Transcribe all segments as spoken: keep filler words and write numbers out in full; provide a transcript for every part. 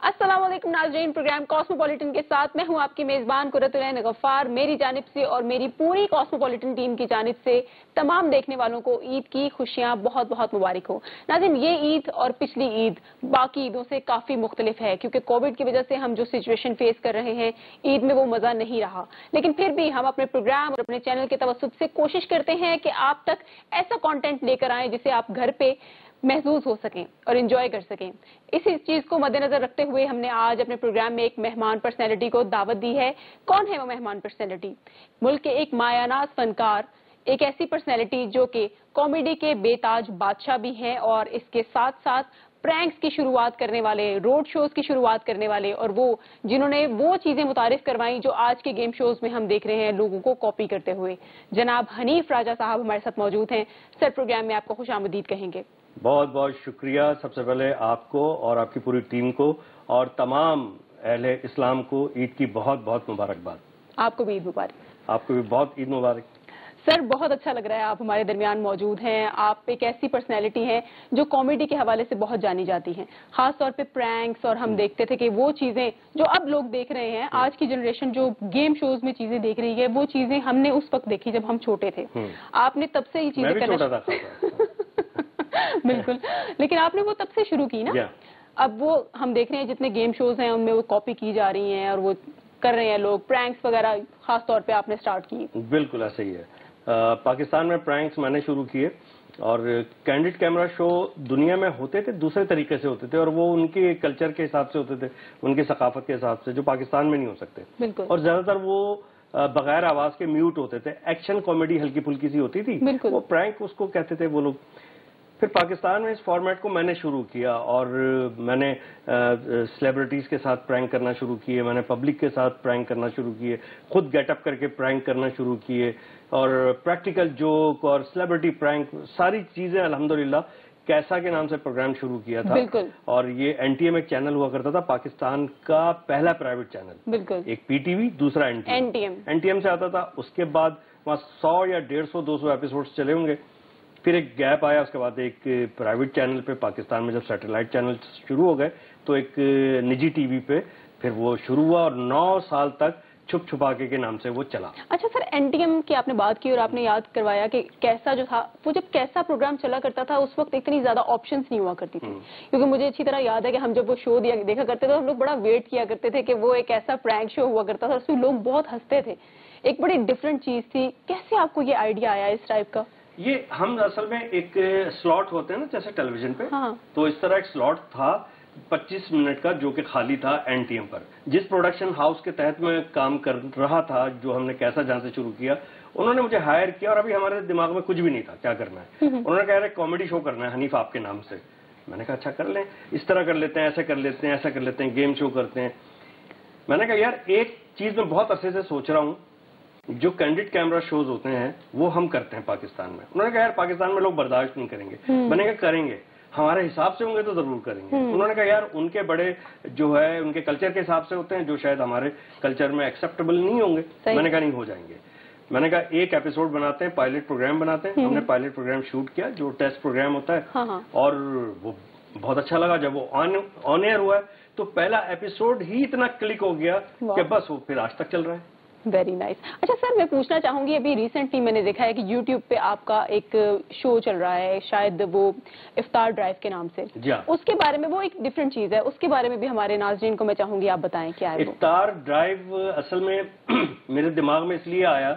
अस्सलाम वालेकुम नाज़रीन, प्रोग्राम कॉस्मोपॉलिटन के साथ मैं हूं आपकी मेजबान कुरतुल गफ्फार। मेरी जानिब से और मेरी पूरी कॉस्मोपॉलिटन टीम की जानिब से तमाम देखने वालों को ईद की खुशियां बहुत बहुत मुबारक हो। नाज़रीन, ये ईद और पिछली ईद बाकी ईदों से काफी मुख्तलिफ है, क्योंकि कोविड की वजह से हम जो सिचुएशन फेस कर रहे हैं, ईद में वो मजा नहीं रहा। लेकिन फिर भी हम अपने प्रोग्राम और अपने चैनल के तवस्सुत से कोशिश करते हैं कि आप तक ऐसा कॉन्टेंट लेकर आए जिसे आप घर पे महसूस हो सकें और एंजॉय कर सकें। इसी चीज को मद्देनजर रखते हुए हमने आज अपने प्रोग्राम में एक मेहमान पर्सनैलिटी को दावत दी है। कौन है वो मेहमान पर्सनैलिटी? मुल्क के एक मायानाज फनकार, एक ऐसी पर्सनैलिटी जो कि कॉमेडी के बेताज बादशाह भी हैं और इसके साथ साथ प्रैंक्स की शुरुआत करने वाले, रोड शोज की शुरुआत करने वाले, और वो जिन्होंने वो चीजें मुतारिफ करवाई जो आज के गेम शोज में हम देख रहे हैं लोगों को कॉपी करते हुए। जनाब हनीफ राजा साहब हमारे साथ मौजूद हैं। सर, प्रोग्राम में आपको खुशामदीद कहेंगे। बहुत बहुत शुक्रिया। सबसे पहले आपको और आपकी पूरी टीम को और तमाम अहले इस्लाम को ईद की बहुत बहुत मुबारकबाद। आपको भी ईद मुबारक। आपको भी बहुत ईद मुबारक। सर, बहुत अच्छा लग रहा है आप हमारे दरमियान मौजूद हैं। आप एक ऐसी पर्सनैलिटी हैं जो कॉमेडी के हवाले से बहुत जानी जाती हैं, खास तौर पे प्रैंक्स, और हम देखते थे कि वो चीजें जो अब लोग देख रहे हैं, आज की जनरेशन जो गेम शोज में चीजें देख रही है, वो चीजें हमने उस वक्त देखी जब हम छोटे थे। आपने तब से ये चीजें करना बिल्कुल, लेकिन आपने वो तब से शुरू की ना। yeah. अब वो हम देख रहे हैं जितने गेम शोज हैं उनमें वो कॉपी की जा रही हैं और वो कर रहे हैं लोग, प्रैंक्स वगैरह खास तौर पे आपने स्टार्ट की। बिल्कुल ऐसा ही है। आ, पाकिस्तान में प्रैंक्स मैंने शुरू किए और कैंडिड कैमरा शो दुनिया में होते थे, दूसरे तरीके से होते थे और वो उनके कल्चर के हिसाब से होते थे, उनकी सकाफत के हिसाब से, जो पाकिस्तान में नहीं हो सकते। बिल्कुल। और ज्यादातर वो बगैर आवाज के म्यूट होते थे। एक्शन कॉमेडी हल्की फुल्की सी होती थी, वो प्रैंक उसको कहते थे वो लोग। फिर पाकिस्तान में इस फॉर्मेट को मैंने शुरू किया और मैंने सेलिब्रिटीज के साथ प्रैंक करना शुरू किए, मैंने पब्लिक के साथ प्रैंक करना शुरू किए, खुद गेटअप करके प्रैंक करना शुरू किए, और प्रैक्टिकल जोक और सेलिब्रिटी प्रैंक, सारी चीजें अल्हम्दुलिल्लाह कैसा के नाम से प्रोग्राम शुरू किया था। और ये एनटीएम एक चैनल हुआ करता था, पाकिस्तान का पहला प्राइवेट चैनल। बिल्कुल। एक पीटीवी, दूसरा एनटीएम। एनटीएम एनटीएम से आता था। उसके बाद वहाँ सौ या डेढ़ सौ दो सौ एपिसोड चले होंगे। फिर एक गैप आया, उसके बाद एक प्राइवेट चैनल पे पाकिस्तान में जब सैटेलाइट चैनल शुरू हो गए तो एक निजी टीवी पे फिर वो शुरू हुआ और नौ साल तक छुप छुपा के के नाम से वो चला। अच्छा सर, एनटीएम की आपने बात की और आपने याद करवाया कि कैसा जो था वो, जब कैसा प्रोग्राम चला करता था उस वक्त इतनी ज्यादा ऑप्शंस नहीं हुआ करती थी। क्योंकि मुझे अच्छी तरह याद है कि हम जब वो शो दिया देखा करते थे तो हम लोग बड़ा वेट किया करते थे कि वो एक ऐसा प्रैंक शो हुआ करता था, उसमें लोग बहुत हंसते थे, एक बड़ी डिफरेंट चीज थी। कैसे आपको ये आइडिया आया इस टाइप का? ये हम असल में एक स्लॉट होते हैं ना जैसे टेलीविजन पे। हाँ। तो इस तरह एक स्लॉट था पच्चीस मिनट का जो कि खाली था एनटीएम पर। जिस प्रोडक्शन हाउस के तहत मैं काम कर रहा था, जो हमने कैसा जहां से शुरू किया, उन्होंने मुझे हायर किया और अभी हमारे दिमाग में कुछ भी नहीं था क्या करना है। उन्होंने कहा रहे कॉमेडी शो करना है हनीफ आपके नाम से। मैंने कहा अच्छा कर लें, इस तरह कर लेते हैं, ऐसा कर लेते हैं, ऐसा कर लेते हैं, गेम शो करते हैं। मैंने कहा यार एक चीज मैं बहुत अरसे से सोच रहा हूँ, जो कैंडिड कैमरा शोज होते हैं वो हम करते हैं पाकिस्तान में। उन्होंने कहा यार पाकिस्तान में लोग बर्दाश्त नहीं करेंगे। मैंने कहा करेंगे, हमारे हिसाब से होंगे तो जरूर करेंगे। उन्होंने कहा यार उनके बड़े जो है उनके कल्चर के हिसाब से होते हैं जो शायद हमारे कल्चर में एक्सेप्टेबल नहीं होंगे। मैंने कहा नहीं हो जाएंगे। मैंने कहा एक एपिसोड बनाते हैं, पायलट प्रोग्राम बनाते हैं। हमने पायलट प्रोग्राम शूट किया जो टेस्ट प्रोग्राम होता है। हाँ। और वो बहुत अच्छा लगा। जब वो ऑन ऑन एयर हुआ तो पहला एपिसोड ही इतना क्लिक हो गया कि बस वो फिर आज तक चल रहा है। Very nice. अच्छा सर, मैं पूछना चाहूंगी, अभी रिसेंटली मैंने देखा है कि यूट्यूब पे आपका एक शो चल रहा है, शायद वो इफ्तार ड्राइव के नाम से। उसके बारे में, वो एक डिफरेंट चीज है, उसके बारे में भी हमारे नाज़रीन को मैं चाहूंगी आप बताएं क्या है। इफ्तार ड्राइव असल में मेरे दिमाग में इसलिए आया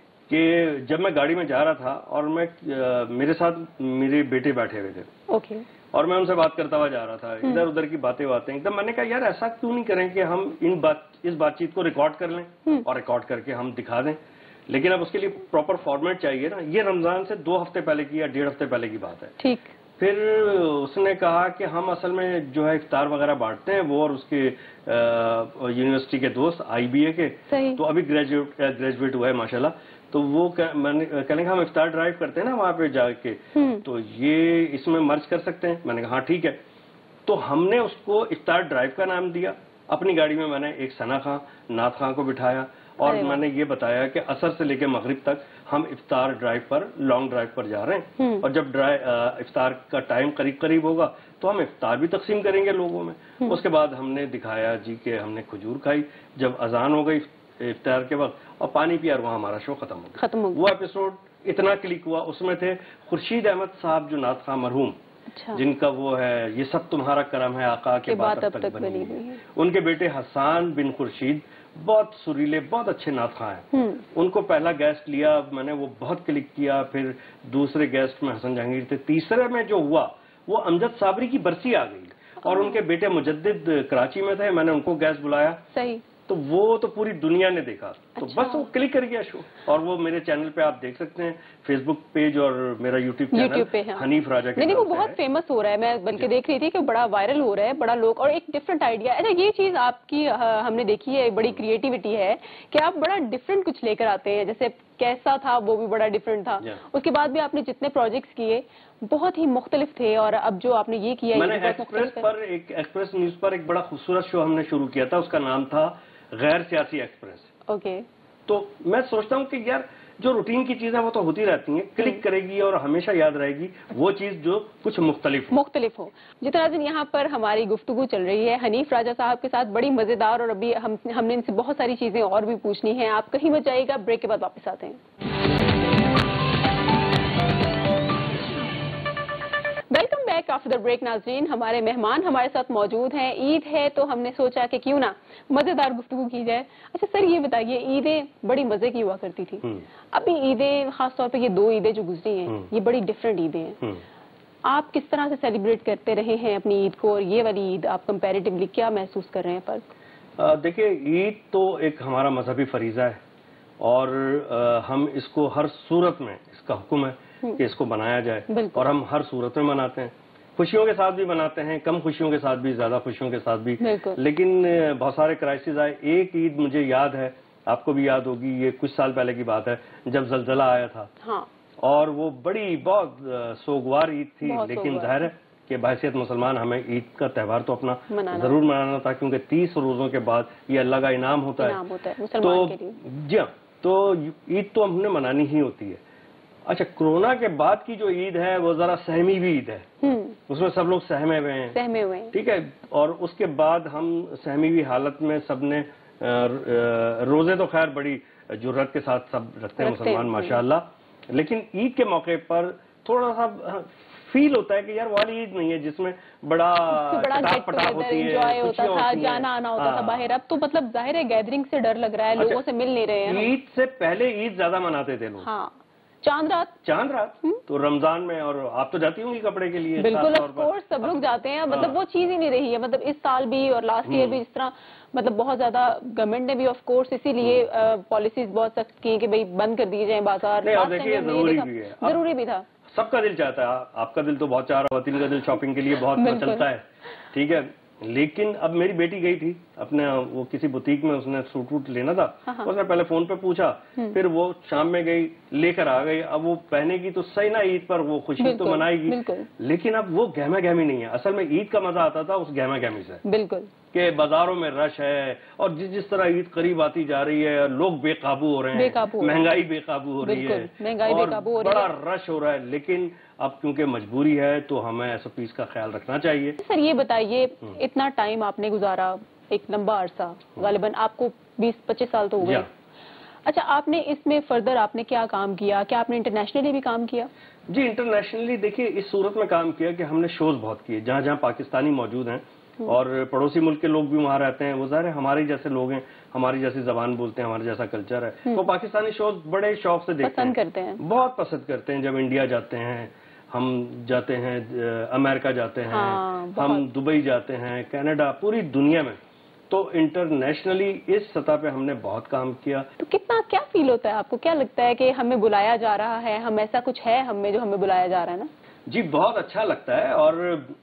कि जब मैं गाड़ी में जा रहा था और मैं आ, मेरे साथ मेरे बेटे बैठे हुए थे। ओके। और मैं उनसे बात करता हुआ जा रहा था, इधर उधर की बातें बातें एकदम। मैंने कहा यार ऐसा क्यों नहीं करें कि हम इन बात इस बातचीत को रिकॉर्ड कर लें और रिकॉर्ड करके हम दिखा दें। लेकिन अब उसके लिए प्रॉपर फॉर्मेट चाहिए ना। ये रमजान से दो हफ्ते पहले की या डेढ़ हफ्ते पहले की बात है। ठीक। फिर उसने कहा कि हम असल में जो है इफ्तार वगैरह बांटते हैं, वो और उसके यूनिवर्सिटी के दोस्त आईबीए के, तो अभी ग्रेजुएट ग्रेजुएट हुआ है माशाल्लाह। तो वो मैंने कहने का हम इफ्तार ड्राइव करते हैं ना वहाँ पे जाके, तो ये इसमें मर्ज कर सकते हैं। मैंने कहा हाँ ठीक है। तो हमने उसको इफ्तार ड्राइव का नाम दिया। अपनी गाड़ी में मैंने एक सना खां, नाथ खां को बिठाया और मैंने ये बताया कि असर से लेकर मगरिब तक ہم افطار ڈرائیو پر لانگ ڈرائیو پر جا رہے ہیں اور جب افطار کا ٹائم قریب قریب ہوگا تو ہم افطار بھی تقسیم کریں گے لوگوں میں. اس کے بعد ہم نے دکھایا جی کہ ہم نے کھجور کھائی جب اذان ہو گئی افطار کے وقت اور پانی پیا اور وہاں ہمارا شو ختم ہو گیا. وہ ایپیسوڈ اتنا کلک ہوا. اس میں تھے خورشید احمد صاحب جو نعت خواں مرحوم جن کا وہ ہے یہ سب تمہارا کرم ہے آقا کے بات اب تک بنی ہوئی. ان کے بیٹے حسان بن خورشید بہت سریلے بہت اچھے نعت خواں ہیں. ان کو پہلا گیسٹ لیا میں نے, وہ بہت کلک کیا. پھر دوسرے گیسٹ میں حسن جہانگیر تھے. تیسرے میں جو ہوا وہ امجد صابری کی برسی آ گئی اور ان کے بیٹے مجدد کراچی میں تھے. میں نے ان کو گیسٹ بلایا صحیح تو وہ تو پوری دنیا نے دیکھا تو بس وہ کلک کر گیا شو. اور وہ میرے چینل پہ آپ دیکھ سکتے ہیں, فیس بک پیج اور میرا یوٹیوب چینل حنیف راجہ کے. نہیں وہ بہت فیمس ہو رہا ہے, میں بلکہ دیکھ رہی تھی کہ بڑا وائرل ہو رہا ہے, بڑا لوگ اور ایک ڈفرنٹ آئیڈیا. اچھا یہ چیز آپ کی ہم نے دیکھی ہے, بڑی کریٹیوٹی ہے کہ آپ بڑا ڈفرنٹ کچھ لے کر آتے ہیں. جیسے کیسا تھا وہ بھی بڑا ڈفرنٹ تھا, اس کے بعد بھی آپ نے جتنے پروجیکٹس کیے بہت ہی مختلف تھے. اور اب جو آپ نے یہ کیا میں نے ایکسپریس پر ایک ایکسپریس نیوز پر ایک بڑا خوبصورت شو ہم نے شروع کیا تھا, اس کا نام تھا غیر سیاسی ایکسپریس. اوکے تو میں سوچتا ہوں کہ یار جو روٹین کی چیزیں وہ تو ہوتی رہتی ہیں, کلک کرے گی اور ہمیشہ یاد رہے گی وہ چیز جو کچھ مختلف مختلف ہو. جتنا دن یہاں پر ہماری گفتگو چل رہی ہے حنیف راجہ صاحب کے ساتھ بڑی مزیدار, اور ابھی ہم ہم نے ان سے بہت ساری چیزیں اور بھی پوچھنی ہیں. آپ کہیں مت جائیے گا, بریک کے بعد واپس آتے ہیں. Welcome back after the break. ناظرین ہمارے مہمان ہمارے ساتھ موجود ہیں. عید ہے تو ہم نے سوچا کہ کیوں نہ مزیدار گفتگو کی جائے. اچھا سر یہ بتائیے, عیدیں بڑی مزے کی ہوا کرتی تھی, ابھی عیدیں خاص طور پہ یہ دو عیدیں جو گزری ہیں یہ بڑی ڈفرینٹ عیدیں ہیں. آپ کس طرح سے سیلیبریٹ کرتے رہے ہیں اپنی عید کو, اور یہ والی عید آپ کمپیریٹیولی کیا محسوس کر رہے ہیں فرق؟ دیکھیے عید تو ایک ہمارا مذہبی فریضہ ہے اور ہم اس کو ہر صورت میں اس کا حکم ہے کہ اس کو بنایا جائے اور ہم ہر صورت میں مناتے ہیں. خوشیوں کے ساتھ بھی مناتے ہیں, کم خوشیوں کے ساتھ بھی, زیادہ خوشیوں کے ساتھ بھی, لیکن بہت سارے کرائسس آئے. ایک عید مجھے یاد ہے, آپ کو بھی یاد ہوگی, یہ کچھ سال پہلے کی بات ہے جب زلزلہ آیا تھا اور وہ بڑی بہت سوگوار عید تھی. لیکن ظاہر ہے کہ بحیثیت مسلمان ہمیں عید کا تہوار تو اپنا ضرور منانا تھا کیونکہ تیس روزوں کے بعد یہ اللہ کا انعام ہوتا ہے. تو جی ہاں, تو عید تو ہم نے منانی ہی ہوتی ہے. اچھا کرونا کے بعد کی جو عید ہے وہ ذرا سہمی ہوئی عید ہے, اس میں سب لوگ سہمے ہوئے ہیں, سہمے ہوئے ہیں ٹھیک ہے. اور اس کے بعد ہم سہمی ہوئی حالت میں سب نے روزے تو خیر بڑی جرات کے ساتھ سب رکھتے ہیں مسلمان ماشاءاللہ, لیکن عید کے موقع پر تھوڑا سا فیل ہوتا ہے کہ یار والی عید نہیں ہے جس میں بڑا گیٹ ٹوگیدر انجوائے ہوتا تھا, جانا آنا ہوتا تھا باہر. اب تو مطلب ظاہر ہے گیدرنگ سے ڈر لگ رہا ہے, لوگوں سے مل نہیں رہے ہیں. عید سے پہلے عید زیادہ مناتے تھے لوگ. ہاں چاند رات چاند رات تو رمضان میں, اور آپ تو جاتی ہوں گی کپڑے کے لیے. بالکل آف کورس سب لوگ جاتے ہیں, مطلب وہ چیز ہی نہیں رہی ہے. مطلب اس سال بھی اور لاسٹ ایئر بھی اس طرح مطلب بہت زیادہ گورنمنٹ نے بھی آف کورس اسی لیے پالیسیز بہت سخت کی کہ بھئی بند کر دیے جائیں بازار. ضروری بھی ہے, ضروری بھی تھا. سب کا دل چاہتا ہے, آپ کا دل تو بہت چاہ رہا, خواتین کا دل شاپنگ کے لیے بہت چلتا ہے, ٹھیک ہے. لیکن اب میری بیٹی گئی تھی اپنے وہ کسی بوتیک میں, اس نے سوٹ ووٹ لینا تھا, اس نے پہلے فون پہ پوچھا, پھر وہ شام میں گئی لے کر آ گئی. اب وہ پہنے گی تو صحیح نا عید پر, وہ خوشی تو منائے گی, لیکن اب وہ گہما گہمی نہیں ہے. اصل میں عید کا مزہ آتا تھا اس گہما گہمی سے, بالکل, کہ بازاروں میں رش ہے اور جس جس طرح عید قریب آتی جا رہی ہے لوگ بے قابو ہو رہے ہیں, مہنگائی بے قابو ہو رہی ہے اور بڑا رش ہو رہا ہے. لیکن اب کیونکہ مجبوری ہے تو ہمیں ایس او پیز کا خیال رکھنا چاہیے. سر یہ بتائیے, اتنا ٹائم آپ نے گزارا, ایک لمبا عرصہ, غالباً آپ کو بیس پچیس سال تو ہو گئے. اچھا آپ نے اس میں فردر آپ نے کیا کام کیا, کیا آپ نے انٹرنیشنلی بھی کام کیا؟ جی انٹرنیشنلی دیکھیے اس صورت میں کام کیا کہ ہم نے شوز بہت کیے جہاں جہاں پاکستانی موجود ہیں اور پڑوسی ملک کے لوگ بھی وہاں رہتے ہیں. وہ ظاہر ہے ہمارے جیسے لوگ ہیں, ہماری جیسی زبان بولتے ہیں, ہمارا جیسا کلچر ہے, وہ پاکستانی شوز بڑے شوق سے دیکھتے ہیں, پسند کرتے ہیں, بہت پسند کرتے ہیں. جب انڈیا جاتے ہیں, ہم جاتے ہیں امریکہ جاتے ہیں, ہم دبئی جاتے ہیں, کینیڈا, پوری دنیا میں. تو انٹرنیشنلی اس سطح پہ ہم نے بہت کام کیا. تو کتنا کیا فیل ہوتا ہے آپ کو, کیا لگتا ہے کہ ہمیں بلایا جا رہا ہے, ہم ایسا کچھ ہے ہم میں جو ہمیں بلایا جا رہا ہے نا؟ جی بہت اچھا لگتا ہے اور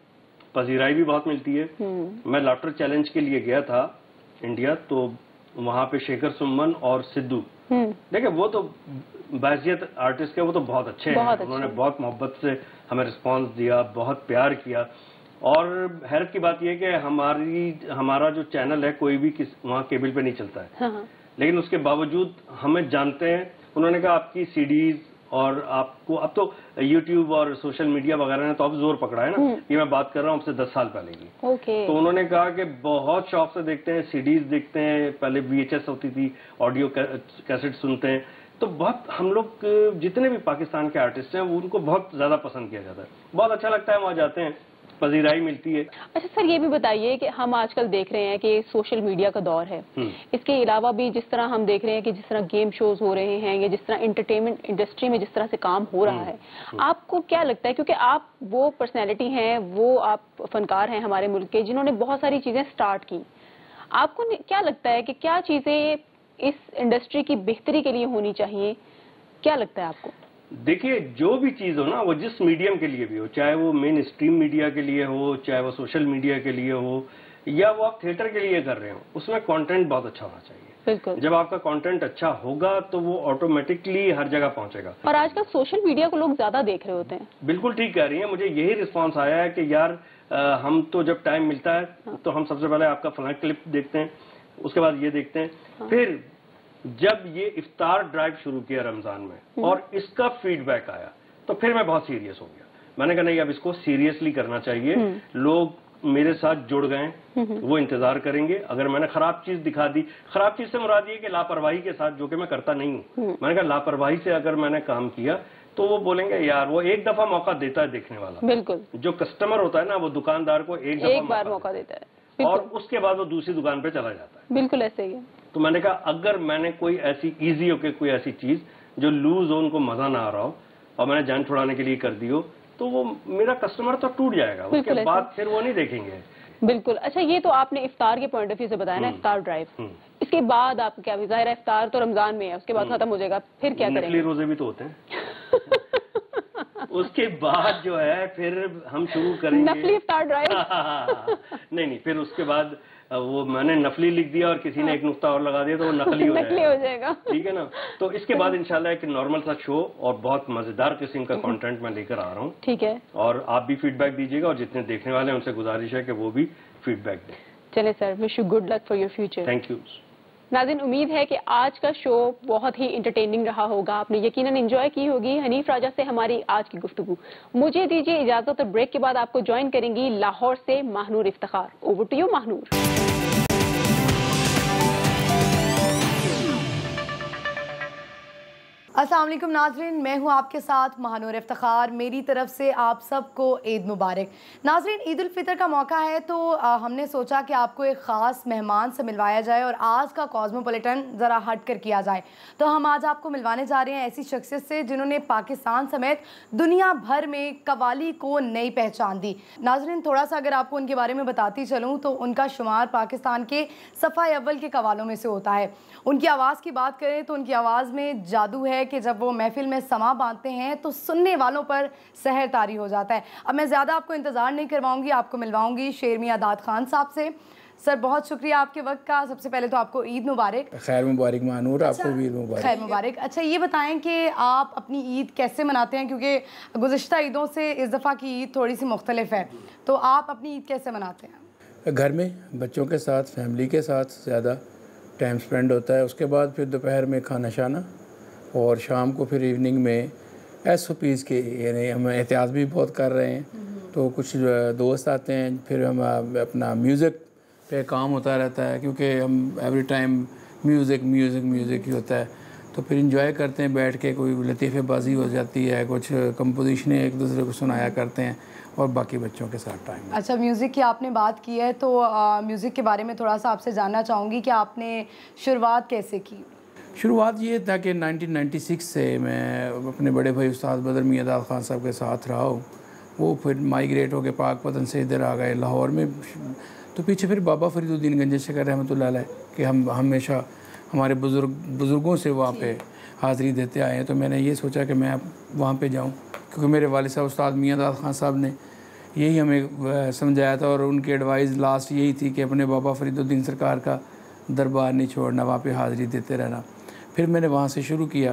پذیرائی بھی بہت ملتی ہے. میں لافٹر چیلنج کے لیے گیا تھا انڈیا, تو وہاں پہ شیکھر سمن اور سدھو, دیکھیں وہ تو بحیثیت آرٹسٹ کے وہ تو بہت اچھے ہیں, انہوں نے بہت محبت سے ہمیں رسپانس دیا, بہت پیار کیا. اور حیرت کی بات یہ کہ ہماری ہمارا جو چینل ہے کوئی بھی کس وہاں کیبل پہ نہیں چلتا ہے, لیکن اس کے باوجود ہمیں جانتے ہیں انہوں نے کہا آپ کی سی ڈیز اور آپ کو اب تو یوٹیوب اور سوشل میڈیا وغیرہ نے تو اب زور پکڑا ہے نا, یہ میں بات کر رہا ہوں اب سے دس سال پہلے کی. تو انہوں نے کہا کہ بہت شوق سے دیکھتے ہیں, سی ڈیز دیکھتے ہیں, پہلے وی ایچ ایس ہوتی تھی, آڈیو کیسٹ سنتے ہیں, تو بہت ہم لوگ جتنے بھی پاکستان کے آرٹسٹ ہیں وہ ان کو بہت زیادہ پسند کیا جاتا ہے, بہت اچھا لگتا ہے, وہاں جاتے ہیں, پذیرائی ملتی ہے. اچھا سر, یہ بھی بتائیے کہ ہم آج کل دیکھ رہے ہیں کہ سوشل میڈیا کا دور ہے, اس کے علاوہ بھی جس طرح ہم دیکھ رہے ہیں کہ جس طرح گیم شوز ہو رہے ہیں یا جس طرح انٹرٹینمنٹ انڈسٹری میں جس طرح سے کام ہو رہا ہے, آپ کو کیا لگتا ہے, کیونکہ آپ وہ پرسنالٹی ہیں, وہ آپ فنکار ہیں ہمارے ملک کے جنہوں نے بہت ساری چیزیں سٹارٹ کی, آپ کو کیا لگتا ہے کہ کیا چیزیں اس انڈسٹری کی بہتری کے لیے ہونی چاہیے, کیا لگتا ہے آپ کو؟ دیکھیے, جو بھی چیز ہو نا, وہ جس میڈیم کے لیے بھی ہو, چاہے وہ مین اسٹریم میڈیا کے لیے ہو, چاہے وہ سوشل میڈیا کے لیے ہو, یا وہ آپ تھیٹر کے لیے کر رہے ہو, اس میں کانٹینٹ بہت اچھا ہونا چاہیے. بالکل. جب آپ کا کانٹینٹ اچھا ہوگا تو وہ آٹومیٹکلی ہر جگہ پہنچے گا. اور آج کل سوشل میڈیا کو لوگ زیادہ دیکھ رہے ہوتے ہیں. بالکل ٹھیک کہہ رہی ہیں, مجھے یہی رسپانس آیا ہے کہ یار ہم تو جب ٹائم ملتا ہے تو ہم سب سے پہلے آپ کا فلاں کلپ دیکھتے ہیں, اس کے بعد یہ دیکھتے ہیں, پھر جب یہ افطار ڈرائیو شروع کیا رمضان میں اور اس کا فیڈ بیک آیا تو پھر میں بہت سیریس ہو گیا. میں نے کہا نہیں, اب اس کو سیریسلی کرنا چاہیے. لوگ میرے ساتھ جڑ گئے, وہ انتظار کریں گے. اگر میں نے خراب چیز دکھا دی, خراب چیز سے مراد یہ کہ لاپرواہی کے ساتھ, جو کہ میں کرتا نہیں ہوں, میں نے کہا لاپرواہی سے اگر میں نے کام کیا تو وہ بولیں گے یار وہ ایک دفعہ موقع دیتا ہے دیکھنے والا. بالکل. جو کسٹمر ہوتا ہے نا, وہ دکاندار کو ایک دفعہ موقع دیتا ہے اور اس کے بعد وہ دوسری دکان پہ چلا جاتا ہے. بالکل ایسے ہی ہے. تو میں نے کہا اگر میں نے کوئی ایسی ایزی ہو کے کوئی ایسی چیز جو لوز ہو, ان کو مزہ نہ آ رہا ہو, اور میں نے جان چھڑانے کے لیے کر دی ہو, تو وہ میرا کسٹمر تو ٹوٹ جائے گا, اس کے بعد پھر وہ نہیں دیکھیں گے. بالکل. اچھا, یہ تو آپ نے افطار کے پوائنٹ آف ویو سے بتایا نا, افطار ڈرائیو, اس کے بعد آپ کیا, ظاہر ہے افطار تو رمضان میں ہے, اس کے بعد ختم ہو جائے گا, پھر کیا کریں گے؟ نقلی روزے بھی تو ہوتے ہیں. اس کے بعد جو ہے پھر ہم شروع کریں گے نفلی افطار ڈرائیو. نہیں نہیں, پھر اس کے بعد وہ میں نے نفلی لکھ دیا اور کسی نے ایک نقطہ اور لگا دیا تو وہ نقلی ہو جائے گا. ٹھیک ہے نا. تو اس کے بعد انشاءاللہ ایک نارمل سا شو اور بہت مزیدار قسم کا کانٹینٹ میں لے کر آ رہا ہوں. ٹھیک ہے. اور آپ بھی فیڈ بیک دیجیے گا, اور جتنے دیکھنے والے ہیں ان سے گزارش ہے کہ وہ بھی فیڈ بیک دیں. چلے sir, wish you good luck for your future. Thank you. ناظرین, امید ہے کہ آج کا شو بہت ہی انٹرٹیننگ رہا ہوگا, آپ نے یقیناً انجوائے کی ہوگی حنیف راجہ سے ہماری آج کی گفتگو. مجھے دیجیے اجازت, اور بریک کے بعد آپ کو جوائن کریں گی لاہور سے Mahnoor Iftikhar. Over to you Mahnoor. السلام علیکم ناظرین, میں ہوں آپ کے ساتھ ماہنور افتخار. میری طرف سے آپ سب کو عید مبارک. ناظرین, عید الفطر کا موقع ہے تو ہم نے سوچا کہ آپ کو ایک خاص مہمان سے ملوایا جائے اور آج کا کاسموپولیٹن ذرا ہٹ کر کیا جائے. تو ہم آج آپ کو ملوانے جا رہے ہیں ایسی شخصیت سے جنہوں نے پاکستان سمیت دنیا بھر میں قوالی کو نئی پہچان دی. ناظرین, تھوڑا سا اگر آپ کو ان کے بارے میں بتاتی چلوں تو ان کا شمار پاکستان کے صفحہ اول کے قوالوں میں سے ہوتا ہے. ان کی آواز کی بات کریں تو ان کی آواز میں جادو ہے کہ جب وہ محفل میں سما باندھتے ہیں تو سننے والوں پر سحر طاری ہو جاتا ہے. اب میں زیادہ آپ کو انتظار نہیں کرواؤں گی, آپ کو ملواؤں گی شیر میاں داد خان صاحب سے. سر, بہت شکریہ آپ کے وقت کا. سب سے پہلے تو آپ کو عید مبارک. خیر مبارک ماہنور, آپ کو بھی عید مبارک. خیر مبارک. اچھا, یہ بتائیں کہ آپ اپنی عید کیسے مناتے ہیں, کیونکہ گزشتہ عیدوں سے اس دفعہ کی عید تھوڑی سی مختلف ہے, تو آپ اپنی عید کیسے مناتے ہیں؟ گھر میں بچوں کے ساتھ, فیملی کے ساتھ زیادہ ٹائم سپینڈ ہوتا ہے. اس کے بعد پھر دوپہر میں کھانا شانا, اور شام کو پھر ایوننگ میں ایس او پیز کے, یعنی ہم احتیاط بھی بہت کر رہے ہیں, تو کچھ دوست آتے ہیں, پھر ہم اپنا میوزک پہ کام ہوتا رہتا ہے, کیونکہ ہم every time music music music ہی ہوتا ہے. تو پھر انجوائے کرتے ہیں بیٹھ کے, کوئی لطیفے بازی ہو جاتی ہے, کچھ کمپوزیشنیں ایک دوسرے کو سنایا کرتے ہیں, اور باقی بچوں کے ساتھ ٹائم. اچھا, میوزک کی آپ نے بات کی ہے تو میوزک کے بارے میں تھوڑا سا آپ سے جاننا چاہوں گی کہ آپ نے شروعات کیسے کی؟ شروعات یہ تھا کہ نائنٹین نائنٹی سکس سے میں اپنے بڑے بھائی استاد بدر میاں داد خان صاحب کے ساتھ رہا ہوں. وہ پھر مائیگریٹ ہو کے پاک پتن سے ادھر آ گئے لاہور میں, تو پیچھے پھر بابا فرید الدین گنج شکر رحمۃ اللہ علیہ کہ ہم ہمیشہ ہمارے بزرگ بزرگوں سے وہاں پہ حاضری دیتے آئے ہیں. تو میں نے یہ سوچا کہ میں اب وہاں پہ جاؤں, کیونکہ میرے والد صاحب استاد میاں داد خان صاحب نے یہی ہمیں سمجھایا تھا, اور ان کی ایڈوائز لاسٹ یہی تھی کہ اپنے بابا فرید الدین سرکار کا دربار نہیں چھوڑنا, وہاں پہ حاضری دیتے رہنا. پھر میں نے وہاں سے شروع کیا,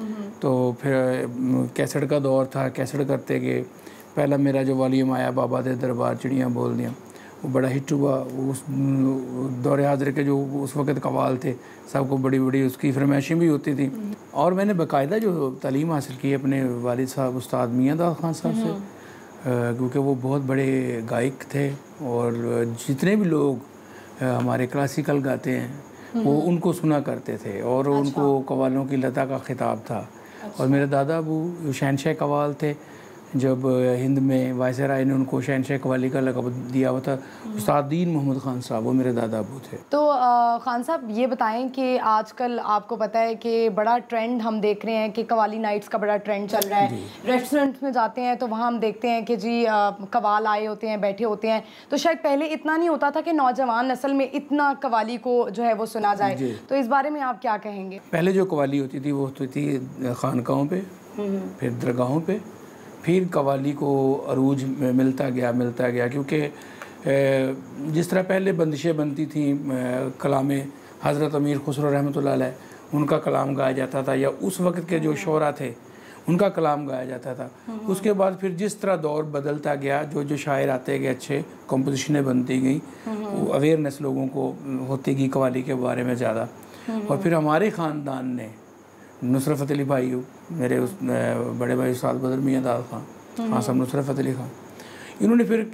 تو پھر کیسٹ کا دور تھا, کیسٹ کرتے گئے. پہلا میرا جو والیوم آیا بابا دے دربار چڑیاں بول دیا, وہ بڑا ہٹ ہوا. اس دور حاضر کے جو اس وقت قوال تھے سب کو بڑی بڑی اس کی فرمائشیں بھی ہوتی تھیں. اور میں نے باقاعدہ جو تعلیم حاصل کی اپنے والد صاحب استاد میاں داد خان صاحب سے, کیونکہ وہ بہت بڑے گائک تھے اور جتنے بھی لوگ ہمارے کلاسیکل گاتے ہیں وہ ان کو سنا کرتے تھے اور ان کو قوالوں کی لتا کا خطاب تھا. اور میرے دادا ابو شہنشاہ قوال تھے. جب ہند میں وائسرائے نے ان کو شہنشاہ قوالی کا لقب دیا ہوا تھا, استاد دین محمد خان صاحب وہ میرے دادا ابو تھے. تو خان صاحب یہ بتائیں کہ آج کل آپ کو پتہ ہے کہ بڑا ٹرینڈ ہم دیکھ رہے ہیں کہ قوالی نائٹس کا بڑا ٹرینڈ چل رہا ہے. ریسٹورنٹ میں جاتے ہیں تو وہاں ہم دیکھتے ہیں کہ جی قوال آئے ہوتے ہیں, بیٹھے ہوتے ہیں. تو شاید پہلے اتنا نہیں ہوتا تھا کہ نوجوان نسل میں اتنا قوالی کو جو ہے وہ سنا جائے. تو اس بارے میں آپ کیا کہیں گے؟ پہلے جو قوالی ہوتی تھی وہ ہوتی تھی خانقاہوں پہ, پھر درگاہوں پہ, پھر قوالی کو عروج ملتا گیا ملتا گیا کیونکہ جس طرح پہلے بندشیں بنتی تھیں, کلام حضرت امیر خسرو رحمۃ اللہ علیہ ان کا کلام گایا جاتا تھا, یا اس وقت کے جو شعراء تھے ان کا کلام گایا جاتا تھا. اس کے بعد پھر جس طرح دور بدلتا گیا, جو جو شاعر آتے گئے, اچھے کمپوزیشنیں بنتی گئیں, اویئرنیس لوگوں کو ہوتی گئی قوالی کے بارے میں زیادہ. اور پھر ہمارے خاندان نے نصرت فتح علی بھائی, میرے اس بڑے بھائی استاد بدر میاں داد خان خان صاحب نصرت فتح علی خان, انہوں نے پھر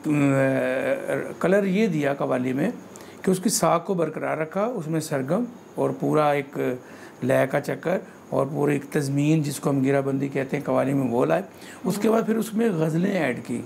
کلر یہ دیا قوالی میں کہ اس کی ساکھ کو برقرار رکھا, اس میں سرگم اور پورا ایک لے کا چکر اور پورے ایک تضمین جس کو ہم گیرہ بندی کہتے ہیں قوالی میں وہ لائے. اس کے بعد پھر اس میں غزلیں ایڈ کی.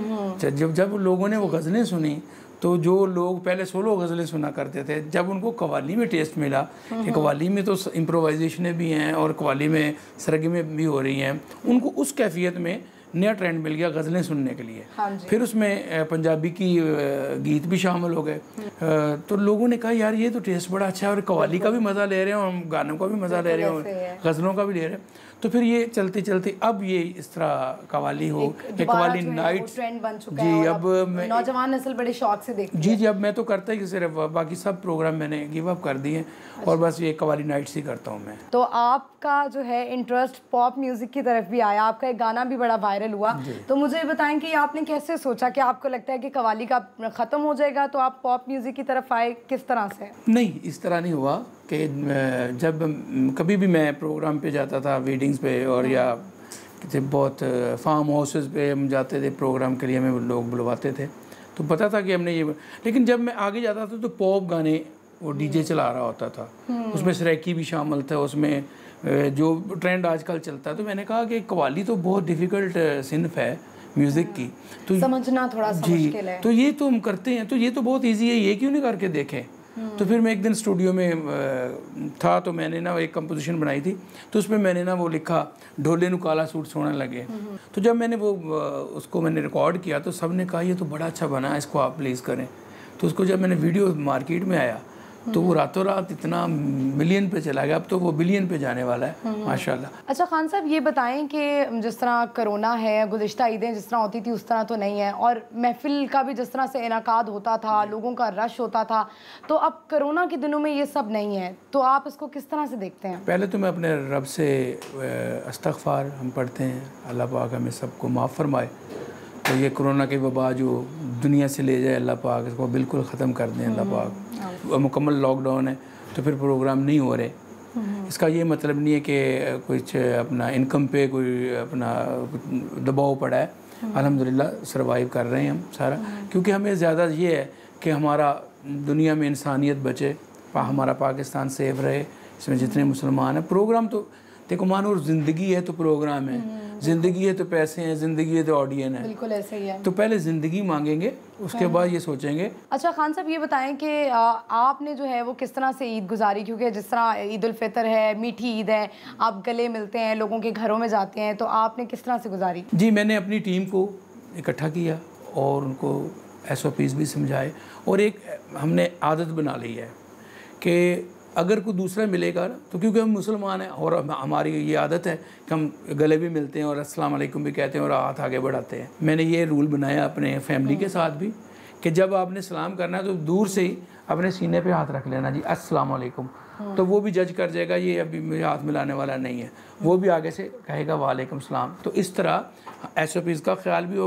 جب جب لوگوں نے وہ غزلیں سنی تو جو لوگ پہلے سولو غزلیں سنا کرتے تھے, جب ان کو قوالی میں ٹیسٹ ملا کہ قوالی میں تو امپرووائزیشنیں بھی ہیں اور قوالی میں سرگمیں بھی ہو رہی ہیں, ان کو اس کیفیت میں نیا ٹرینڈ مل گیا غزلیں سننے کے لیے. پھر اس میں پنجابی کی گیت بھی شامل ہو گئے. تو لوگوں نے کہا یار یہ تو ٹیسٹ بڑا اچھا ہے, اور قوالی کا بھی مزہ لے رہے ہیں اور گانوں کا بھی مزہ لے رہے ہیں, غزلوں کا بھی لے رہے ہیں. تو پھر یہ چلتی چلتی اب یہ اس طرح قوالی ہو کہ قوالی نائٹ ٹرینڈ بن چکا ہے. جی اب نوجوان نسل بڑے شوق سے دیکھتی ہے. جی جی اب میں تو کرتا ہی صرف, باقی سب پروگرام میں نے گیو اپ کر دیے اور بس یہ قوالی نائٹس ہی کرتا ہوں میں. تو آپ کا جو ہے انٹرسٹ پاپ میوزک کی طرف بھی آیا, آپ کا ایک گانا بھی بڑا وائرل ہوا. تو مجھے بتائیں کہ آپ نے کیسے سوچا کہ آپ کو لگتا ہے کہ قوالی کا ختم ہو جائے گا تو آپ پاپ میوزک کی طرف آئے, کس طرح سے؟ نہیں اس طرح نہیں ہوا کہ جب کبھی بھی میں پروگرام پہ جاتا تھا, ویڈنگز پہ, اور یا بہت فارم ہاؤسز پہ ہم جاتے تھے پروگرام کے لیے, ہمیں لوگ بلواتے تھے, تو پتہ تھا کہ ہم نے یہ, لیکن جب میں آگے جاتا تھا تو پاپ گانے وہ ڈی جے چلا رہا ہوتا تھا, اس میں سریکی بھی شامل تھا, اس میں جو ٹرینڈ آج کل چلتا ہے. تو میں نے کہا کہ قوالی تو بہت ڈیفیکلٹ صنف ہے میوزک کی, تو سمجھنا تھوڑا سا مشکل ہے, تو یہ تو ہم کرتے ہیں, تو یہ تو بہت ایزی ہے, یہ کیوں نہیں کر کے دیکھیں. تو پھر میں ایک دن اسٹوڈیو میں تھا, تو میں نے نا ایک کمپوزیشن بنائی تھی, تو اس میں میں نے نا وہ لکھا ڈھولے نو کالا سوٹ سونا لگے. تو جب میں نے وہ اس کو میں نے ریکارڈ کیا تو سب نے کہا یہ تو بڑا اچھا بنا ہے, اس کو آپ پلیز کریں. تو اس کو جب میں نے ویڈیو مارکیٹ میں آیا تو وہ راتوں رات اتنا ملین پہ چلا گیا, اب تو وہ بلین پہ جانے والا ہے ماشاءاللہ. اچھا خان صاحب یہ بتائیں کہ جس طرح کرونا ہے, گزشتہ عیدیں جس طرح ہوتی تھی اس طرح تو نہیں ہے, اور محفل کا بھی جس طرح سے انعقاد ہوتا تھا, لوگوں کا رش ہوتا تھا, تو اب کرونا کے دنوں میں یہ سب نہیں ہے, تو آپ اس کو کس طرح سے دیکھتے ہیں؟ پہلے تو میں اپنے رب سے استغفار ہم پڑھتے ہیں, اللہ پاک ہمیں سب کو معاف فرمائے, تو یہ کرونا کی وبا جو دنیا سے لے جائے اللہ پاک, اس کو بالکل ختم کر دیں اللہ پاک. مکمل لاک ڈاؤن ہے تو پھر پروگرام نہیں ہو رہے. اس کا یہ مطلب نہیں ہے کہ کچھ اپنا انکم پہ کوئی اپنا دباؤ پڑا ہے, الحمدللہ سروائیو کر رہے ہیں ہم سارا, کیونکہ ہمیں زیادہ یہ ہے کہ ہمارا دنیا میں انسانیت بچے, ہمارا پاکستان سیف رہے, اس میں جتنے مسلمان ہیں. پروگرام تو دیکھو مانو زندگی ہے تو پروگرام ہے, زندگی ہے تو پیسے ہیں, زندگی ہے تو آڈین ہے, بالکل ایسے ہی ہے. تو پہلے زندگی مانگیں گے, اس کے بعد یہ سوچیں گے. اچھا خان صاحب یہ بتائیں کہ آپ نے جو ہے وہ کس طرح سے عید گزاری, کیونکہ جس طرح عید الفطر ہے, میٹھی عید ہے, آپ گلے ملتے ہیں, لوگوں کے گھروں میں جاتے ہیں, تو آپ نے کس طرح سے گزاری؟ جی میں نے اپنی ٹیم کو اکٹھا کیا اور ان کو ایس او پیز بھی سمجھائے, اور ایک ہم نے عادت بنا لی ہے کہ اگر کوئی دوسرا ملے گا تو کیونکہ ہم مسلمان ہیں اور ہماری یہ عادت ہے کہ ہم گلے بھی ملتے ہیں اور السلام علیکم بھی کہتے ہیں اور ہاتھ آگے بڑھاتے ہیں. میں نے یہ رول بنایا اپنے فیملی کے ساتھ بھی کہ جب آپ نے سلام کرنا ہے تو دور سے ہی اپنے سینے پہ ہاتھ رکھ لینا, جی السلام علیکم, تو وہ بھی جج کر جائے گا یہ ابھی مجھے ہاتھ ملانے والا نہیں ہے, وہ بھی آگے سے کہے گا وعلیکم السلام. تو اس طرح ایس او پیز کا خیال بھی ہو گیا,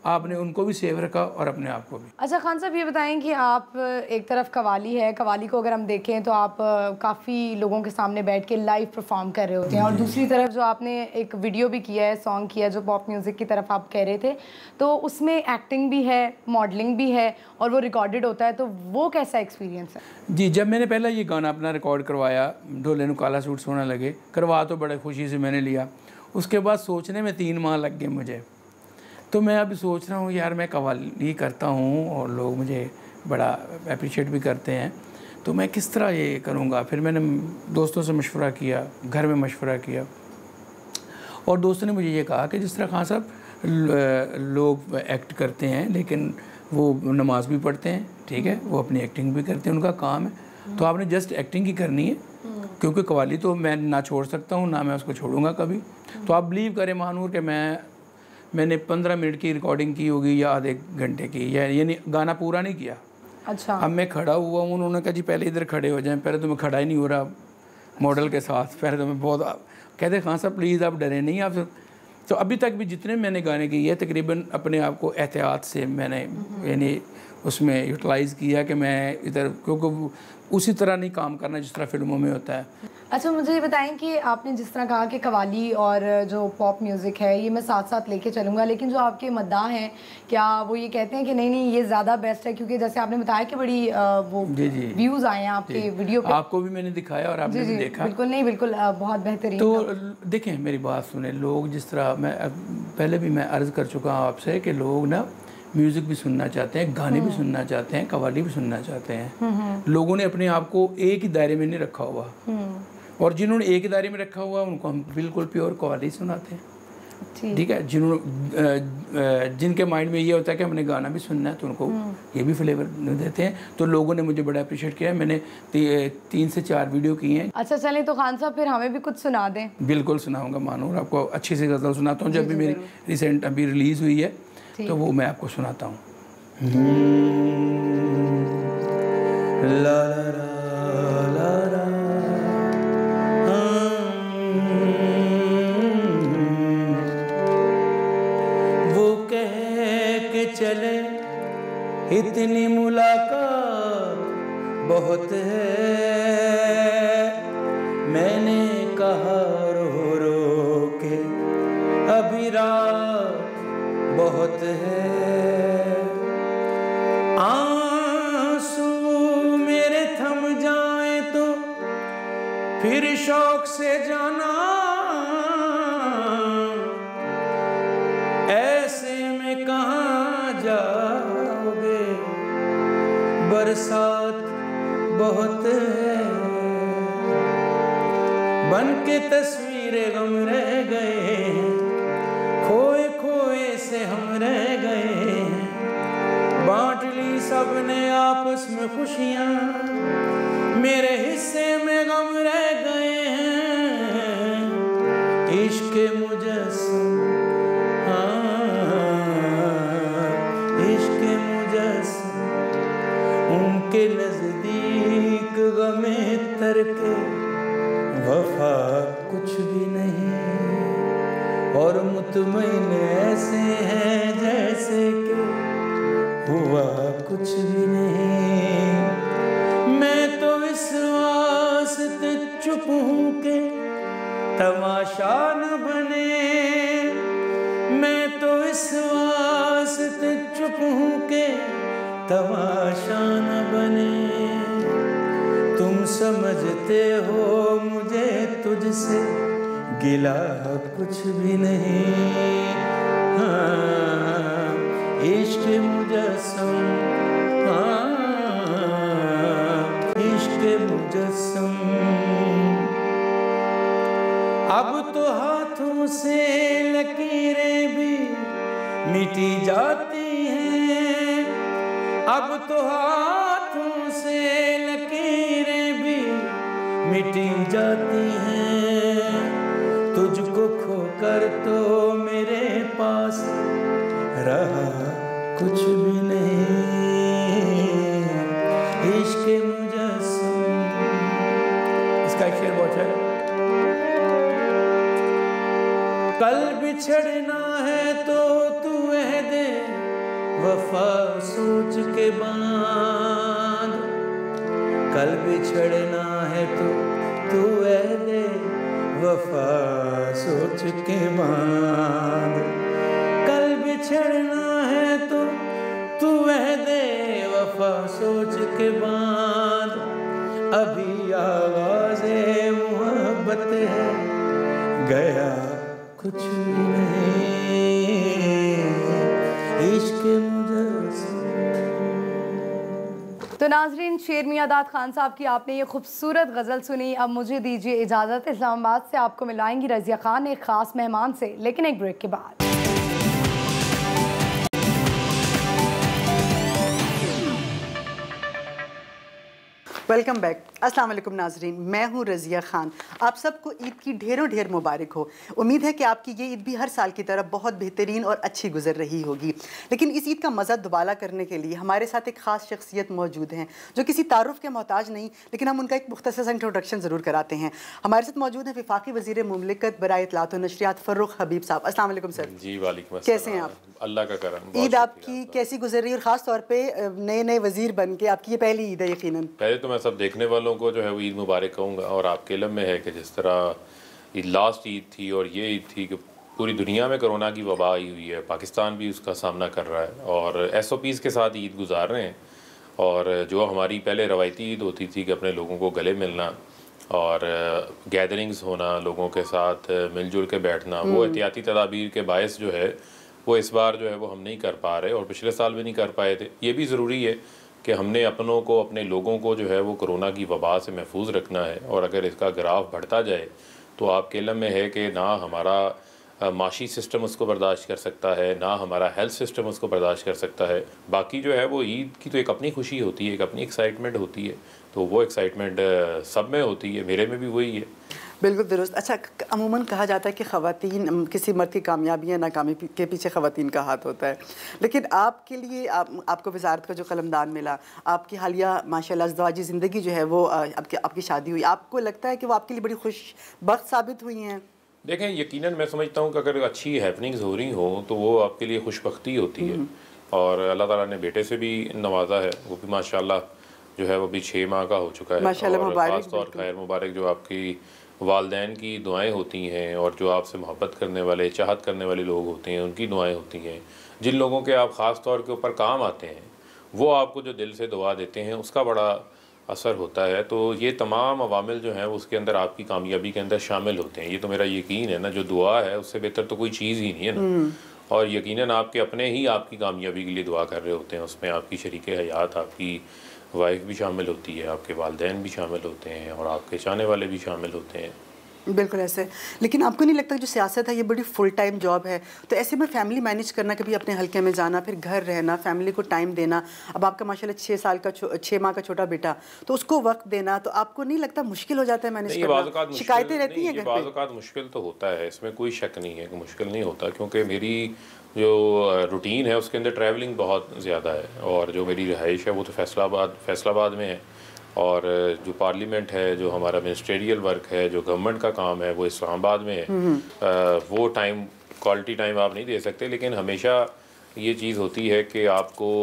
آپ نے ان کو بھی سیو رکھا اور اپنے آپ کو بھی. اچھا خان صاحب یہ بتائیں کہ آپ ایک طرف قوالی ہے, قوالی کو اگر ہم دیکھیں تو آپ کافی لوگوں کے سامنے بیٹھ کے لائیو پرفارم کر رہے ہوتے ہیں, اور دوسری طرف جو آپ نے ایک ویڈیو بھی کیا ہے, سانگ کیا جو پاپ میوزک کی طرف آپ کہہ رہے تھے, تو اس میں ایکٹنگ بھی ہے, ماڈلنگ بھی ہے, اور وہ ریکارڈڈ ہوتا ہے, تو وہ کیسا ایکسپیرینس ہے؟ جی, جب میں نے پہلا یہ گانا اپنا ریکارڈ کروایا, ڈھولے نو کالا سوٹ سونا لگے, کروا تو بڑے خوشی سے میں نے لیا. اس کے بعد سوچنے میں تین ماہ لگ گئے مجھے. تو میں ابھی سوچ رہا ہوں یار میں قوالی کرتا ہوں اور لوگ مجھے بڑا اپریشیٹ بھی کرتے ہیں, تو میں کس طرح یہ کروں گا. پھر میں نے دوستوں سے مشورہ کیا, گھر میں مشورہ کیا, اور دوستوں نے مجھے یہ کہا کہ جس طرح خان صاحب لوگ ایکٹ کرتے ہیں لیکن وہ نماز بھی پڑھتے ہیں, ٹھیک ہے, وہ اپنی ایکٹنگ بھی کرتے ہیں, ان کا کام ہے, تو آپ نے جسٹ ایکٹنگ ہی کرنی ہے, کیونکہ قوالی تو میں نہ چھوڑ سکتا ہوں, نہ میں اس کو چھوڑوں گا کبھی. تو آپ بلیو کریں مہانور کہ میں میں نے پندرہ منٹ کی ریکارڈنگ کی ہوگی یا آدھے گھنٹے کی, یا یعنی گانا پورا نہیں کیا. اچھا. اب میں کھڑا ہوا ہوں, انہوں نے کہا جی پہلے ادھر کھڑے ہو جائیں. پہلے تو میں کھڑا ہی نہیں ہو رہا ماڈل کے ساتھ, پہلے تو میں بہت کہتے خان صاحب پلیز آپ ڈریں نہیں آپ. تو ابھی تک بھی جتنے میں نے گانے کیے تقریباً اپنے آپ کو احتیاط سے میں نے یعنی اس میں یوٹیلائز کیا کہ میں ادھر, کیونکہ اسی طرح نہیں کام کرنا جس طرح فلموں میں ہوتا ہے. اچھا مجھے یہ بتائیں کہ آپ نے جس طرح کہا کہ قوالی اور جو پاپ میوزک ہے یہ میں ساتھ ساتھ لے کے چلوں گا, لیکن جو آپ کے مداح ہیں کیا وہ یہ کہتے ہیں کہ نہیں نہیں یہ زیادہ بیسٹ ہے, کیونکہ جیسے آپ نے بتایا کہ بڑی وہ ویوز آئے ہیں آپ کے ویڈیو پہ, آپ کو بھی میں نے دکھایا اور آپ نے بھی دیکھا. بالکل نہیں, بالکل بہت بہترین. تو دیکھیں میری بات سنیں, لوگ جس طرح میں پہلے بھی میں عرض کر چکا ہوں آپ سے کہ لوگ نا میوزک بھی سننا چاہتے ہیں, گانے بھی سننا چاہتے ہیں, قوالی بھی سننا چاہتے ہیں. لوگوں نے اپنے آپ کو ایک ہی دائرے میں نہیں رکھا ہوا, اور جنہوں نے ایک دائرے میں رکھا ہوا ان کو ہم بالکل پیور قوالی سناتے ہیں, ٹھیک ہے. جنہوں جن کے مائنڈ میں یہ ہوتا ہے کہ ہم نے گانا بھی سننا ہے تو ان کو یہ بھی فلیور دیتے ہیں. تو لوگوں نے مجھے بڑا اپریشیٹ کیا ہے, میں نے تین سے چار ویڈیو کی ہیں. اچھا چلیں تو خان صاحب پھر ہمیں بھی کچھ سنا دیں. بالکل سناؤں گا مانور, آپ کو اچھی سی غزل سناتا ہوں جو ابھی میری ریسنٹ ابھی ریلیز ہوئی ہے, تو وہ میں آپ کو سناتا ہوں. لا لا لا چلے اتنی ملاقات بہت ہے, میں نے کہا رو رو کے ابھی رات بہت ہے, آنسو میرے تھم جائیں تو پھر شوق سے جانا, ایسے میں کہاں جاؤ گے, برسات بہت ہے, بن کے تصویر غم رہ گئے, کھوئے کھوئے سے ہم رہ گئے, بانٹ لی سب نے آپس میں خوشیاں, میرے حصے میں غم رہ گئے ہیں, عشق مجسم ان کے نزدیک غم تر کے وفا کچھ بھی نہیں, اور مطمئن ایسے ہیں جیسے کہ ہوا کچھ بھی نہیں. میں تو اس واسطے چپ ہوں کہ تماشا نہ بنے, میں تو اس واسطے چپ ہوں کہ تماشا نہ بنے. تم سمجھتے ہو مجھے تجھ سے گلا کچھ بھی نہیں, ہاں عشق مجسم, ہاں عشق مجسم. اب تو ہاتھوں سے لکیریں بھی مٹی جاتی ہیں, اب تو ہاتھوں سے لکیریں بھی مٹی جاتی ہیں, تجھ کو کھو کر تو میرے پاس رہا کچھ بھی نہیں, عشق مجسم. اس کا ایک شعر بہت ہے, کل بچھڑنا ہے تو تو عہد وفا سوچ کے باندھ، کل بچھڑنا ہے تو تو عہد وفا سوچ کے باندھ، کل بچھڑنا ہے تو تو عہد وفا سوچ کے باندھ، ابھی آغاز محبت ہے گیا کچھ نہیں عشق مجسم۔ تو ناظرین، شیر میاں داد خان صاحب کی آپ نے یہ خوبصورت غزل سنی۔ اب مجھے دیجیے اجازت، اسلام آباد سے آپ کو ملائیں گی رضیہ خان ایک خاص مہمان سے، لیکن ایک بریک کے بعد۔ Welcome back. السلام علیکم ناظرین، میں ہوں رضیہ خان۔ آپ سب کو عید کی ڈھیروں ڈھیر مبارک ہو۔ امید ہے کہ آپ کی یہ عید بھی ہر سال کی طرح بہت بہترین اور اچھی گزر رہی ہوگی، لیکن اس عید کا مزہ دوبالا کرنے کے لیے ہمارے ساتھ ایک خاص شخصیت موجود ہیں جو کسی تعارف کے محتاج نہیں، لیکن ہم ان کا ایک مختصر انٹروڈکشن ضرور کراتے ہیں۔ ہمارے ساتھ موجود ہیں وفاقی وزیر مملکت برائے اطلاعات و نشریات فروخ حبیب صاحب۔ السلام علیکم سر۔ جی وعلیکم السلام۔ کیسے ہیں آپ؟ اللہ کا کرم۔ عید آپ کی کیسی گزر رہی ہے، اور خاص طور پہ نئے نئے وزیر بن کے آپ کی یہ پہلی عید ہے یقیناً؟ پہلے تو میں سب دیکھنے والوں کو جو ہے وہ عید مبارک کہوں گا، اور آپ کے علم میں ہے کہ جس طرح یہ لاسٹ عید تھی اور یہ عید تھی کہ پوری دنیا میں کرونا کی وبا آئی ہوئی ہے، پاکستان بھی اس کا سامنا کر رہا ہے اور ایس او پیز کے ساتھ عید گزار رہے ہیں، اور جو ہماری پہلے روایتی عید ہوتی تھی کہ اپنے لوگوں کو گلے ملنا اور گیدرنگز ہونا، لوگوں کے ساتھ مل جل کے بیٹھنا، وہ احتیاطی تدابیر کے باعث جو ہے وہ اس بار جو ہے وہ ہم نہیں کر پا رہے، اور پچھلے سال بھی نہیں کر پائے تھے۔ یہ بھی ضروری ہے کہ ہم نے اپنوں کو، اپنے لوگوں کو جو ہے وہ کرونا کی وبا سے محفوظ رکھنا ہے، اور اگر اس کا گراف بڑھتا جائے تو آپ کے علم میں ہے کہ نہ ہمارا معاشی سسٹم اس کو برداشت کر سکتا ہے، نہ ہمارا ہیلتھ سسٹم اس کو برداشت کر سکتا ہے۔ باقی جو ہے وہ عید کی تو ایک اپنی خوشی ہوتی ہے، ایک اپنی ایکسائٹمنٹ ہوتی ہے، تو وہ ایکسائٹمنٹ سب میں ہوتی ہے، میرے میں بھی وہی ہے۔ بالکل درست۔ اچھا، عموماً کہا جاتا ہے کہ خواتین، کسی مرد کی کامیابی یا ناکامی کے پیچھے خواتین کا ہاتھ ہوتا ہے، لیکن آپ کے لیے آپ آپ کو وزارت کا جو قلمدان ملا، آپ کی حالیہ ماشاء اللہ ازدواجی زندگی جو ہے وہ آپ کی آپ کی شادی ہوئی، آپ کو لگتا ہے کہ وہ آپ کے لیے بڑی خوش بخت ثابت ہوئی ہیں؟ دیکھیں، یقیناً میں سمجھتا ہوں کہ اگر اچھی ہیپننگز ہو رہی ہوں تو وہ آپ کے لیے خوش بختی ہوتی ہے، اور اللہ تعالیٰ نے بیٹے سے بھی نوازا ہے، وہ بھی ماشاءاللہ جو ہے وہ بھی چھ ماہ کا ہو چکا ہے، اور خاص طور خیر مبارک جو آپ کی والدین کی دعائیں ہوتی ہیں، اور جو آپ سے محبت کرنے والے، چاہت کرنے والے لوگ ہوتے ہیں ان کی دعائیں ہوتی ہیں، جن لوگوں کے آپ خاص طور کے اوپر کام آتے ہیں وہ آپ کو جو دل سے دعا دیتے ہیں اس کا بڑا اثر ہوتا ہے۔ تو یہ تمام عوامل جو ہیں اس کے اندر آپ کی کامیابی کے اندر شامل ہوتے ہیں۔ یہ تو میرا یقین ہے نا، جو دعا ہے اس سے بہتر تو کوئی چیز ہی نہیں ہے نا، اور یقیناً آپ کے اپنے ہی آپ کی کامیابی کے لیے دعا کر رہے ہوتے ہیں، اس میں آپ کی شریک حیات، آپ کی وائف بھی شامل ہوتی ہے، آپ کے والدین بھی شامل ہوتے ہیں، اور آپ کے چاہنے والے بھی شامل ہوتے ہیں۔ بالکل ایسے۔ لیکن آپ کو نہیں لگتا جو سیاست ہے یہ بڑی فل ٹائم جاب ہے، تو ایسے میں فیملی مینیج کرنا، کبھی اپنے حلقے میں جانا، پھر گھر رہنا، فیملی کو ٹائم دینا، اب آپ کا ماشاءاللہ چھ سال کا چھ ماہ کا چھوٹا بیٹا، تو اس کو وقت دینا، تو آپ کو نہیں لگتا مشکل ہو جاتا ہے مینیج کرنا؟ شکایتیں رہتی ہیں گھر پہ؟ بعض اوقات مشکل تو ہوتا ہے، اس میں کوئی شک نہیں ہے کہ مشکل نہیں ہوتا، کیونکہ میری جو روٹین ہے اس کے اندر ٹریولنگ بہت زیادہ ہے، اور جو میری رہائش ہے وہ تو فیصل آباد فیصل آباد میں ہے، اور جو پارلیمنٹ ہے، جو ہمارا منسٹریل ورک ہے، جو گورنمنٹ کا کام ہے وہ اسلام آباد میں ہے۔ وہ ٹائم، کوالٹی ٹائم آپ نہیں دے سکتے، لیکن ہمیشہ یہ چیز ہوتی ہے کہ آپ کو